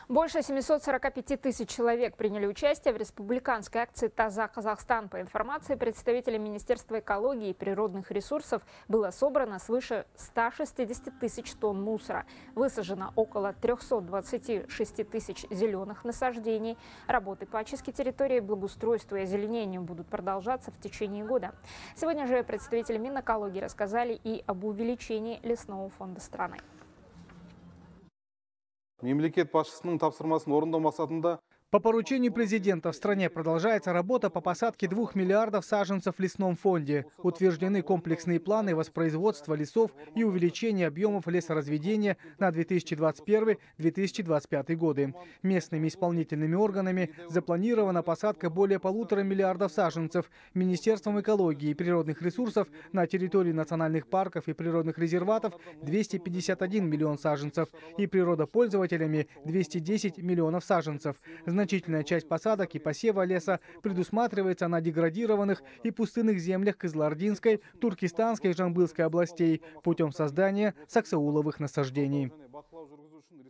Больше 745 тысяч человек приняли участие в республиканской акции «Таза Казахстан». По информации представителей Министерства экологии и природных ресурсов, было собрано свыше 160 тысяч тонн мусора. Высажено около 326 тысяч зеленых насаждений. Работы по очистке территории, благоустройству и озеленению будут продолжаться в течение года. Сегодня же представители Минэкологии рассказали и об увеличении лесного фонда страны. Мемлекет басшысының тапсырмасын орындау мақсатында По поручению президента в стране продолжается работа по посадке 2 миллиардов саженцев в лесном фонде. Утверждены комплексные планы воспроизводства лесов и увеличения объемов лесоразведения на 2021-2025 годы. Местными исполнительными органами запланирована посадка более 1,5 миллиардов саженцев. Министерством экологии и природных ресурсов на территории национальных парков и природных резерватов 251 миллион саженцев и природопользователями 210 миллионов саженцев. Значительная часть посадок и посева леса предусматривается на деградированных и пустынных землях Кызылординской, Туркестанской и Жамбылской областей путем создания саксауловых насаждений.